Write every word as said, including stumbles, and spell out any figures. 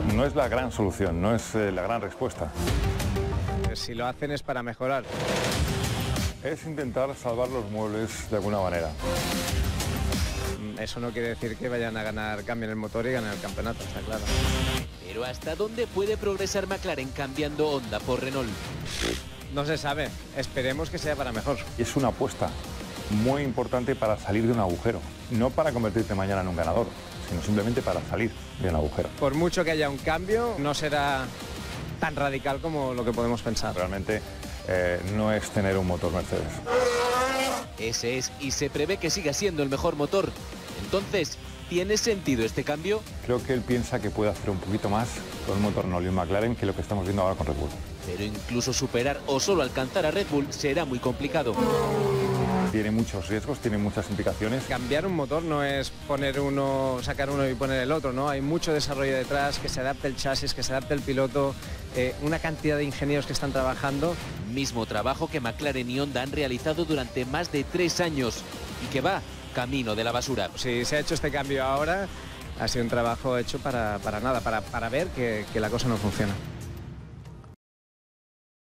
No es la gran solución, no es eh, la gran respuesta. Si lo hacen es para mejorar. Es intentar salvar los muebles de alguna manera. Eso no quiere decir que vayan a ganar, cambien el motor y ganen el campeonato, está claro. Pero ¿hasta dónde puede progresar McLaren cambiando Honda por Renault? No se sabe, esperemos que sea para mejor. Es una apuesta muy importante para salir de un agujero, no para convertirte mañana en un ganador, sino simplemente para salir de un agujero. Por mucho que haya un cambio, no será tan radical como lo que podemos pensar. Realmente eh, no es tener un motor Mercedes. Ese es, y se prevé que siga siendo el mejor motor. Entonces, ¿tiene sentido este cambio? Creo que él piensa que puede hacer un poquito más con un motor Renault y un McLaren que lo que estamos viendo ahora con Red Bull. Pero incluso superar o solo alcanzar a Red Bull será muy complicado. Tiene muchos riesgos, tiene muchas implicaciones. Cambiar un motor no es poner uno, sacar uno y poner el otro, ¿no? Hay mucho desarrollo detrás, que se adapte el chasis, que se adapte el piloto, eh, una cantidad de ingenieros que están trabajando. Mismo trabajo que McLaren y Honda han realizado durante más de tres años y que va camino de la basura. Si se ha hecho este cambio ahora, ha sido un trabajo hecho para, para nada, para, para ver que, que la cosa no funciona.